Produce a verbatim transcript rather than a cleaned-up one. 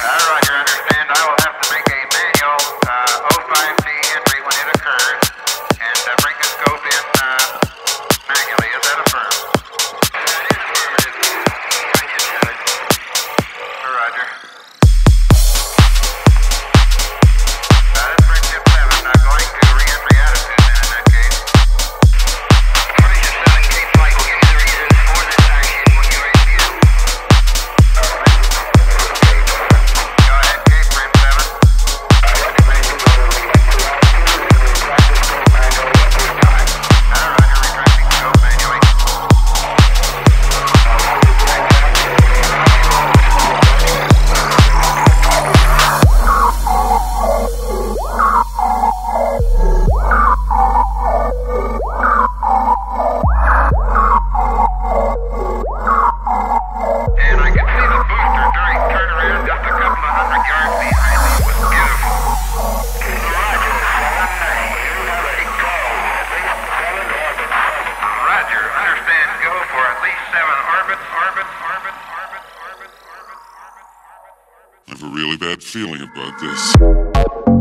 Roger, understand. I will have to make a manual uh, oh five T entry when it occurs and uh, bring the scope in uh, manually. Is that affirmed? That is affirmative. Understood. Roger. Uh, that's bring tip seven. Uh, going to re-entry attitude then in that case. Pressure seven, Cape Flight will give you the reasons for this action when you review. All right. Go ahead, Cape Frame seven. I recommend you go to re-entry attitude and retract the scope manually at this time. Uh, Roger, retracting scope manually. And I can see the booster during turnaround just a couple of hundred yards behind me. It was beautiful. Roger, seven. You have a go. At least seven orbits. Roger, understand. Go for at least seven orbits, orbits, orbits, orbits, orbits, orbits, orbits, orbits, orbits. I have a really bad feeling about this.